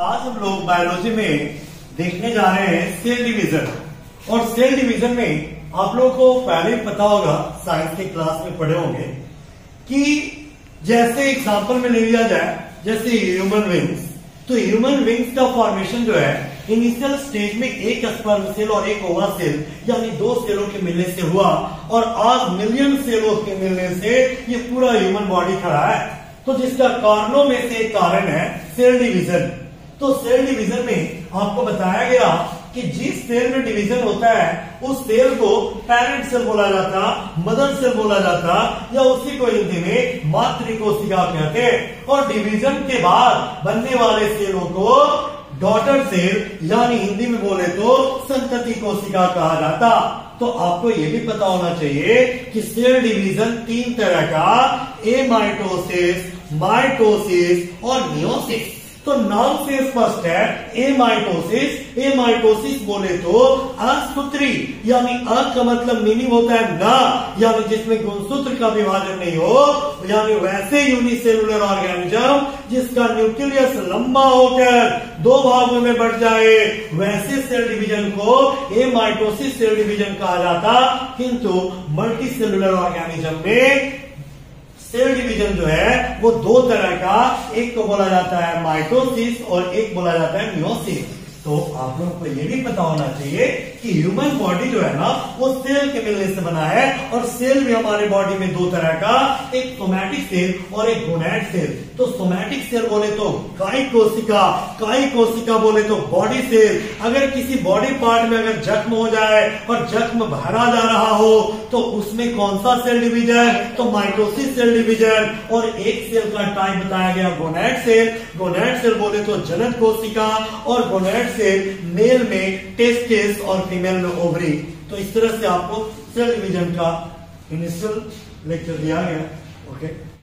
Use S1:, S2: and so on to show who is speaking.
S1: आज हम लोग बायोलॉजी में देखने जा रहे हैं सेल डिवीजन। और सेल डिवीजन में आप लोगों को पहले ही पता होगा, साइंस के क्लास में पढ़े होंगे कि जैसे एग्जांपल में ले लिया जाए, जैसे ह्यूमन विंग्स। तो ह्यूमन विंग्स का फॉर्मेशन जो है इनिशियल स्टेज में एक स्पर्म सेल और एक ओवा सेल यानी दो सेलों के मिलने से हुआ, और आज मिलियन सेलों के मिलने से ये पूरा ह्यूमन बॉडी खड़ा है। तो जिसका कारणों में से एक कारण है सेल डिवीजन। तो सेल डिवीजन में आपको बताया गया कि जिस सेल में डिवीजन होता है उस सेल को पेरेंट सेल बोला जाता, मदर सेल बोला जाता, या उसी को हिंदी में मातृ कोशिका कहते हैं। और डिवीजन के बाद बनने वाले सेलों को डॉटर सेल यानी हिंदी में बोले तो संतति कोशिका कहा जाता। तो आपको यह भी पता होना चाहिए कि सेल डिवीजन तीन तरह का, एमाइटोसिस, माइटोसिस और मियोसिस। तो नाम से स्पष्ट है एमाइटोसिस। एमाइटोसिस बोले तो असूत्री यानी अ का मतलब मीनिंग होता है ना, यानी जिसमें गुणसूत्र का विभाजन नहीं हो, यानी वैसे यूनिसेलुलर ऑर्गेनिज्म जिसका न्यूक्लियस लंबा होकर दो भागों में बढ़ जाए, वैसे सेल डिवीजन को एमाइटोसिस सेल डिवीजन कहा जाता। किंतु मल्टी सेलुलर ऑर्गेनिज्म में सेल डिवीजन जो है वो दो तरह का, एक को बोला जाता है माइटोसिस और एक बोला जाता है मियोसिस। तो आप लोगों को ये भी पता होना चाहिए कि ह्यूमन बॉडी जो है ना वो सेल के मिलने से बना है। और सेल भी हमारे बॉडी में दो तरह का, एक सोमैटिक सेल और एक गोनैड सेल। तो सोमैटिक सेल बोले तो कायिक कोशिका, कायिक कोशिका बोले तो बॉडी सेल। अगर किसी बॉडी पार्ट में अगर जख्म हो जाए और जख्म भरा जा रहा हो तो उसमें कौन सा सेल डिवीजन? तो माइटोसिस सेल डिवीजन। और एक सेल का टाइप बताया गया गोनैड सेल। गोनैड सेल बोले तो जनन कोशिका, और गोनैड सेल मेल में टेस्टिस और फीमेल में ओवरी। तो इस तरह से आपको सेल डिवीजन का इनिशियल लेक्चर दिया गया। ओके।